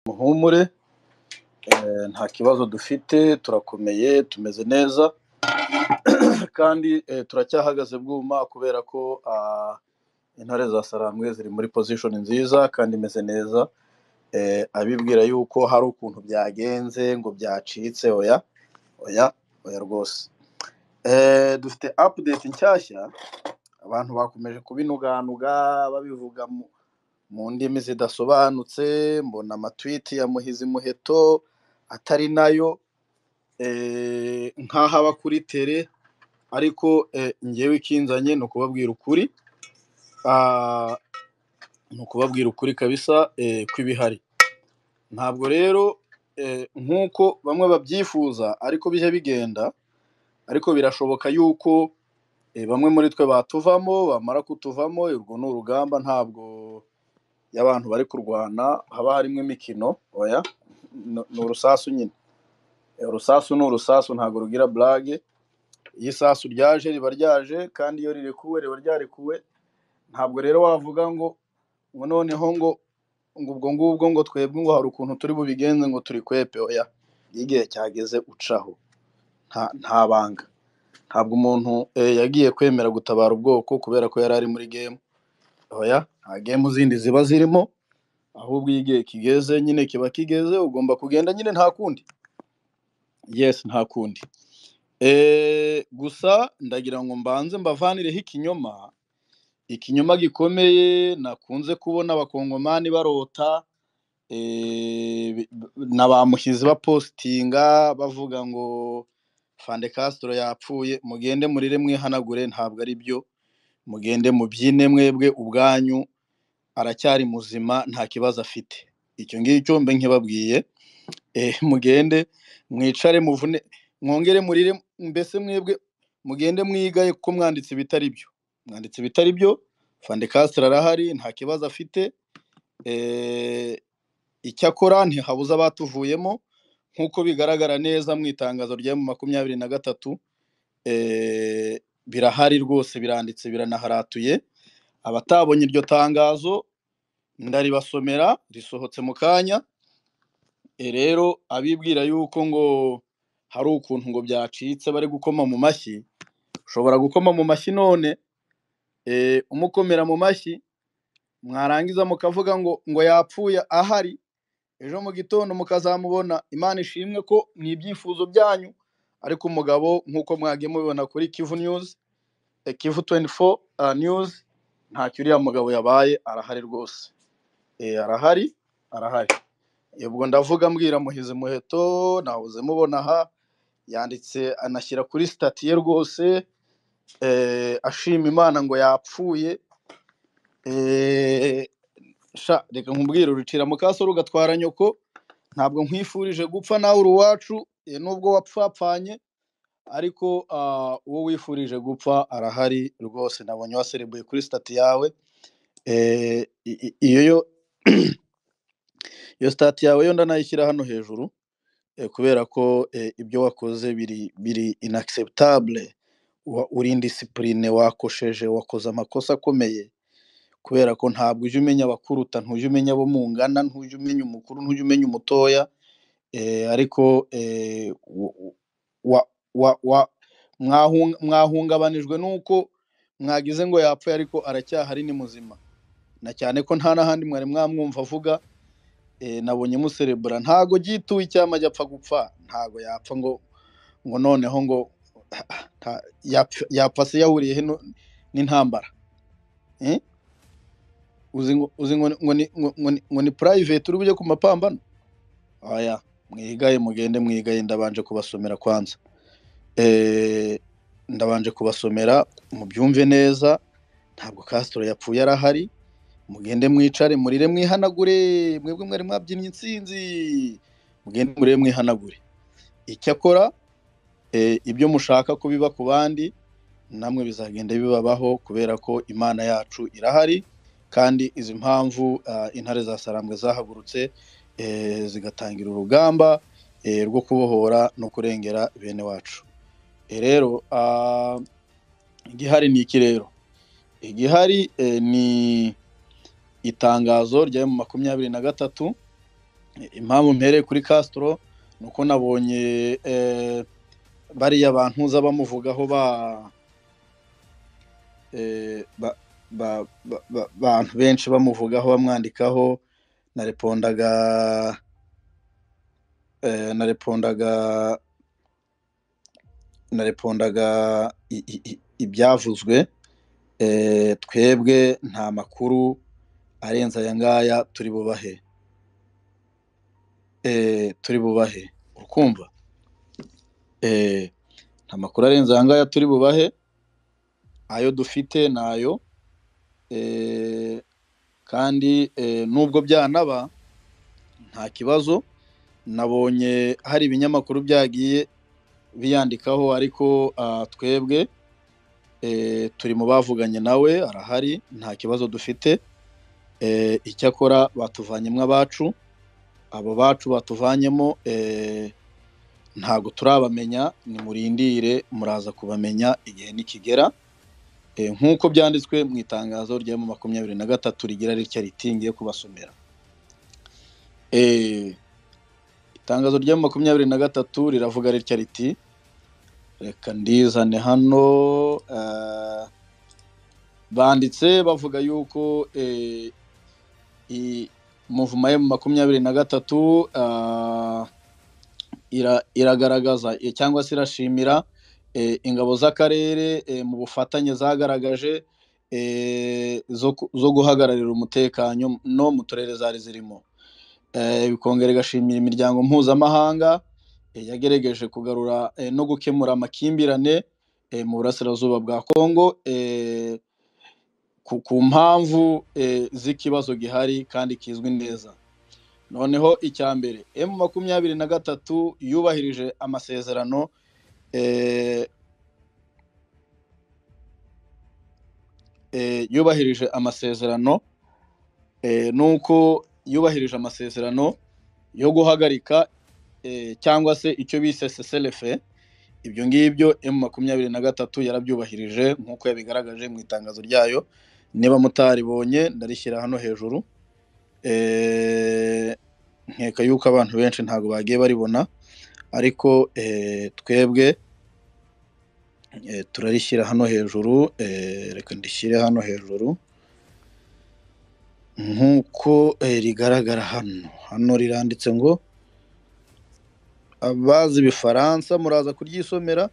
muhumure nta kibazo dufite, turakomeye, tumeze neza kandi turacyahagaze bwuma kubera ko intare za Sarambwe ziri muri position nziza kandi imeze neza. Abibwira yuko hari ukuntu byagenze ngo byacitse, oya rwose. Dufite update nshyashya, abantu bakomeje kubinuganuga babivuga mu ndimi zidasobanutse, mbona amatweet ya Muhizi Muheto atari nayo, nk'aho aba kuri tele, ariko ngewe ikinzanye ni ukubabwira ukuri, kabisa kw'ibihari. Ntabwo rero nk'uko bamwe babyifuza ariko bije bigenda, ariko birashoboka yuko bamwe muri twe batuvamo, bamara kutuvamo, urwo ni urugamba, ntabwo y'abantu bari kurwana haba harimo imikino, oya ni urusasu nyine. Urusasu ni urusasu, ntabwo rugira blague. Iyo isasu ryaje riba ryaje, kandi iyo rirekuwe riba ryarekuwe. Ntabwo rero wavuga ngo noneho ngo ubwo ngubwo ngo twebwe ngo hari ukuntu turi bubigenze ngo turi kwepe, oya. Igihe cyageze ucaho, nta banga. Ntabwo umuntu yagiye kwemera gutabara ubwoko kubera ko yari ari muri game, oya. Nta game zindi ziba zirimo, ahubwo igihe kigeze nyine kiba kigeze, ugomba kugenda nyine, nta kundi. Yes, nta kundi. Gusa ndagira ngo mbanze mbavanireho ikinyoma gikomeye nakunze kubona abakongomani barota, na ba Muhizi bapostinga bavuga ngo Fande Castro yapfuye. Mugende murire mwihanagure, ntabwo ari byo. Mugende mubyine mwebwe ubwanyu, aracyari muzima, nta kibazo afite. Icyo ngicyo mbe nkibabwiye. Mugende mwicare muvune, mwongere murire, mbese mwebwe mugende mwigaye ko mwanditse bitari byo. Mwanditse bitari byo. Fande Castro arahari, nta kibazo afite. Icyakora ntihabuza abatuvuyemo, nk'uko bigaragara neza mu itangazo rya 23. Birahari rwose, biranditse, biranaharatuye. Abatabonye iryo tangazo ndaribasomera, risohotse mu kanya. Rero abibwira yuko ngo hari ukuntu ngo byacitse bari gukoma mu mashyi, ushobora gukoma mu mashyi none, umukomera mu mashyi, mwarangiza mukavuga ngo yapfuye ahari, ejo mu gitondo mukazamubona. Imana ishimwe ko ni ibyifuzo byanyu, ariko umugabo nk'uko mwagiye mubibona kuri Kivu News, Kivu 24 News, ntacyo uriya mugabo yabaye, arahari rwose. Arahari. Ubwo ndavuga mbwira Muhizi Muheto, nahoze mubona aha yanditse anashyira kuri stati ye rwose, ashima Imana ngo yapfuye. Reka nkubwire, urucira mu kaso rugatwara nyoko. Ntabwo nkwifurije gupfa nawe uri uwacu, nubwo wapfapfanye, ariko uwo wifurije gupfa arahari rwose. Nabonye waserebuye kuri stati yawe. Iyo stati yawe yo ndanayishyira hano hejuru, kubera ko ibyo wakoze biri inacceptable. Uri indiscipline, wakosheje, wakoze amakosa akomeye, kubera ko ntabwo uje umenya abakuruta, ntuje umenya abo mungana, ntuje umenya umukuru, ntuje umenya umutoya. Ariko mwahungabanijwe nuko mwagize ngo yapfuye, ariko aracyahari, ni muzima. Na cyane ko nta n'ahandi mwari mwamwumva avuga. Nabonye muserebura, ntago gituye icyama ajya apfa gupfa, ntago yapfa ngo noneho ngo yapfa se yahuriye he n'intambara. Uzi ngo ni private uri bujye ku mapambano. Oya, mwigaye, mugende mwigaye. Ndabanje kubasomera kwanza, ndabanje kubasomera mubyumve neza. Ntabwo Castro yapfuye, arahari. Mugende mwicare murire mwihanagure, mwebwe mwari mwabyinnye intsinzi, mugende murire mwihanagure. Icyakora ibyo mushaka ko biba ku bandi, namwe bizagenda bibabaho, kubera ko Imana yacu irahari. Kandi izi mpamvu intare za Sarambwe zahagurutse zigatangira urugamba rwo kubohora no kurengera bene wacu. Rero igihari ni iki rero? Igihari ni itangazo rya 23 impamvu mpereye kuri Castro nuko nabonye bariya bantuza bamuvugaho bantu benshi bamuvugaho bamwandikaho. narepondaga ibyavuzwe. Twebwe nta makuru arenze aya ngaya turi bubahe urukumva. Nta makuru arenze aya ngaya turi bubahe, ayo dufite nayo. Kandi nubwo byanaba nta kibazo, nabonye hari ibinyamakuru byagiye biyandikaho, ariko twebwe turi mu bavuganye nawe, arahari, nta kibazo dufite. Icyakora batuvanyemo abacu, abo bacu batuvanyemo ntago turabamenya, nimurindire muraza kubamenya igihe nikigera. Nk'uko byanditswe mu itangazo rya 23 rigira ritya riti, ngiye kubasomera. Itangazo rya 23 riravuga ritya riti, reka ndizane hano. Banditse bavuga yuko muvuma ya 23 iragaragaza cyangwa se irashimira ingabo z'akarere mu bufatanye zagaragaje zo guhagararira umutekano no mu turere zari zirimo. Bikongera igashimira imiryango mpuzamahanga yagerageje kugarura no gukemura amakimbirane mu burasirazuba bwa Kongo ku mpamvu z'ikibazo gihari kandi kizwi neza. Noneho icya mbere, M23 yubahirije amasezerano nuko yubahirije amasezerano yo guhagarika cyangwa se icyo bise cessez-le-feu. Ibyo ngibyo M23 yarabyubahirije nk'uko yabigaragaje mu itangazo ryayo. Niba mutaribonye ndarishyira hano hejuru. Nkeka yuko abantu benshi ntago bagiye baribona, ariko twebwe turarishyira hano hejuru. Reka ndishyire hano hejuru nk'uko rigaragara hano riranditse ngo, abazi ibifaransa muraza kuryisomera.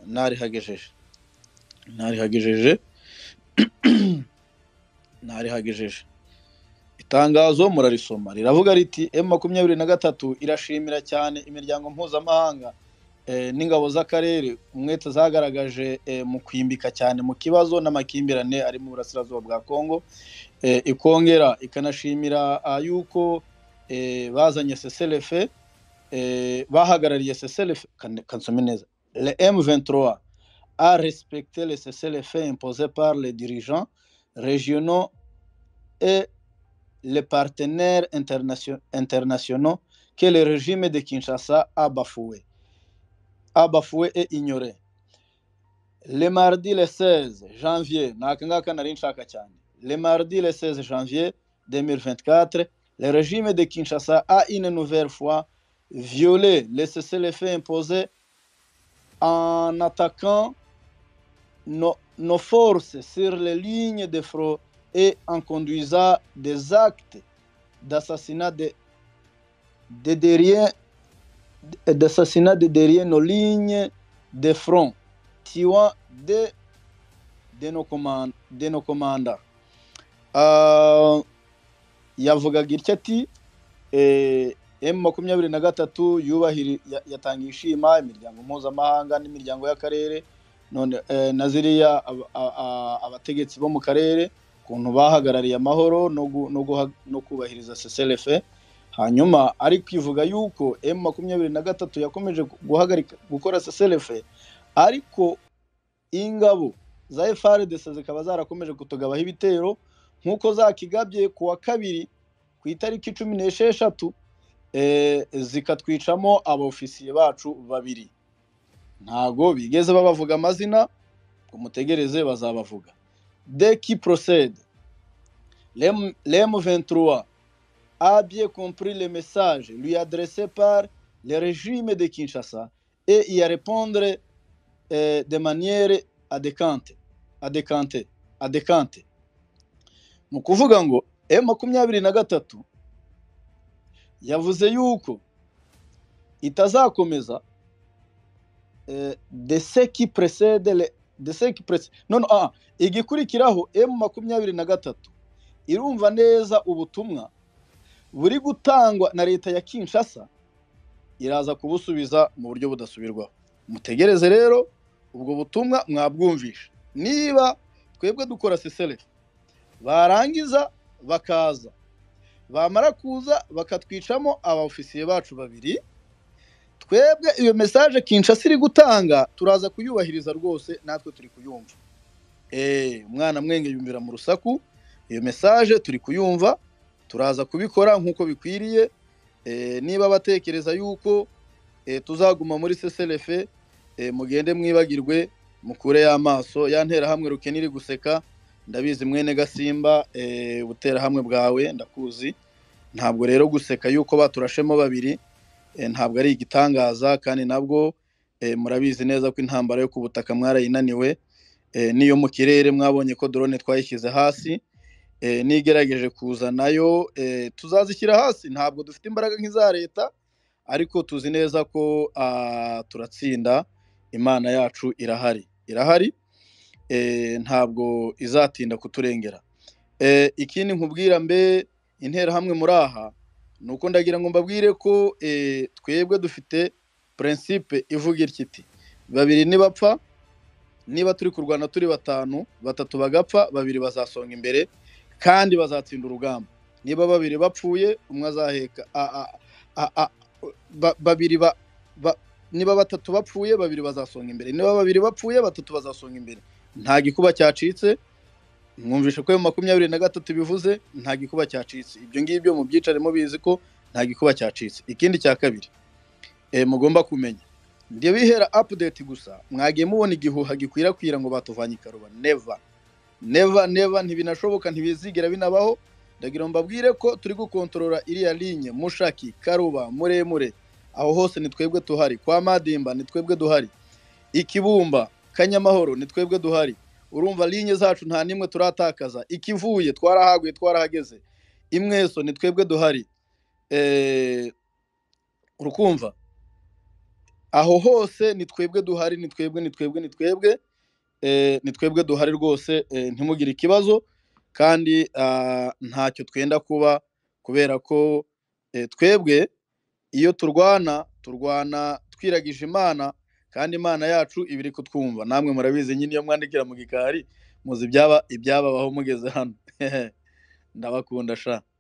Narihagejeje itangazo murarisoma. Riravuga riti, M23 irashimira cyane imiryango mpuzamahanga n'ingabo z'akarere umwete zagaragaje mu kwimbika cyane mu kibazo n'amakimbirane ari mu burasirazuba bwa Kongo. Ikongera ikanashimira yuko bazanye cessez-le-feu, bahagarariye cessez-le-feu. Kansome neza. Le M23 a respecté le cessez-le-feu imposé par les dirigeants régionaux et les partenaires internationaux que le régime de Kinshasa a bafoué et ignoré. Le mardi le 16 janvier, le mardi le 16 janvier 2024, le régime de Kinshasa a une nouvelle fois violé le cessez-le-feu imposé en attaquant nos forces sur les lignes de front et en conduisant des actes d'assassinat de derrière nos lignes de front, tuant de nos commandants. Yavugaga itya ati, M23 yatangiye ishima imiryango mpuzamahanga n'imiryango y'akarere none na ziriya abategetsi bo mu karere kuntu bahagarariye amahoro no kubahiriza cessez-le-feu. Hanyuma ari kwivuga yuko M23 yakomeje guhagarika gukora cessez-le-feu, ariko ingabo za FARDC zikaba zarakomeje kutugabaho ibitero nkuko zakigabye ku wa kabiri ku itariki 16 zikatwicamo abofisiye bacu babiri. Ntago bigeze babavuga amazina, umutegereze bazabavuga. Dès qui procède, l'M23 a bien compris le message lui adressé par le régime de Kinshasa et y répondre de manière adéquate. Mu kuvuga ngo M23 yavuze yuko itazakomeza de ce qui précède igikurikiraho M23 irumva neza ubutumwa buri gutangwa na leta ya Kinshasa, iraza kubusubiza mu buryo budasubirwaho. Mutegereze rero ubwo butumwa mwabwumvisha. Niba twebwe dukora sesele barangiza bakaza, bamara kuza bakatwicamo abaofisiye bacu babiri, twebwe iyo message Kinshasa iri gutanga turaza kuyubahiriza rwose, natwe turi kuyumva. Umwana mwenge yumvira mu rusaku, iyo message turi kuyumva, turaza kubikora nkuko bikwiriye. Niba batekereza yuko tuzaguma muri CCLF, mugende mwibagirwe, mukure y'amaso yantera hamwe rukeniri guseka. Ndabizi mwene Gasimba, butera hamwe bwawe ndakuzi. Ntabwo rero guseka yuko baturashemo babiri ntabwo ari igitangaza, kandi nabwo murabizi neza ko intambara yo ku butaka mwarayinaniwe. Niyo mu kirere mwabonye ko drone twayishyize hasi, nigerageje kuza nayo tuzazishyira hasi. Ntabwo dufite imbaraga nk'iza leta, ariko tuzi neza ko turatsinda. Imana yacu irahari, ntabwo izatinda kuturengera. Ikindi nkubwira mbe intera hamwe muri aha nuko ndagira ngo mbabwire ko twebwe dufite principe ivuga iti babiri nibapfa, niba turi kurwana turi batanu, batatu bagapfa, babiri bazasonga imbere kandi bazatsinda urugamba. Niba babiri bapfuye umwe azaheka niba batatu bapfuye babiri bazasonga imbere, niba babiri bapfuye batatu bazasonga imbere. Nta gikuba cyacitse. Mwumvishe ko M23 bivuze nta gikuba cyacitse. Ibyo ngibyo mu byicaremo bizi ko nta gikuba cyacitse. Ikindi cya kabiri mugomba kumenya, ndiye bihera update gusa, mwagiye mubona igihuha gikwirakwira ngo batuvanye Karuba. Never ntibinashoboka, ntibizigera binabaho. Ndagira mbabwire ko turi gukontorora iriya ligne Mushaki, Karuba, Muremure, aho hose ni twebwe tuhari. Kwa Madimba ni twebwe duhari. Ikibumba, Kanyamahoro ni twebwe duhari. Urumva ligne zacu nta nimwe turatakaza. Ikivuye twarahaguye, twarahageze. Imweso ni twebwe duhari. Urukumva aho hose ni twebwe duhari, ni twebwe duhari rwose. Ntimugire ikibazo, kandi ntacyo twenda kuba, kubera ko twebwe iyo turwana twiragije Imana, kandi Imana yacu ibiri kutwumva. Namwe murabizi nyine iyo mwandikira mu gikari muzi ibyababaho mugeze hano. Ndabakunda sha.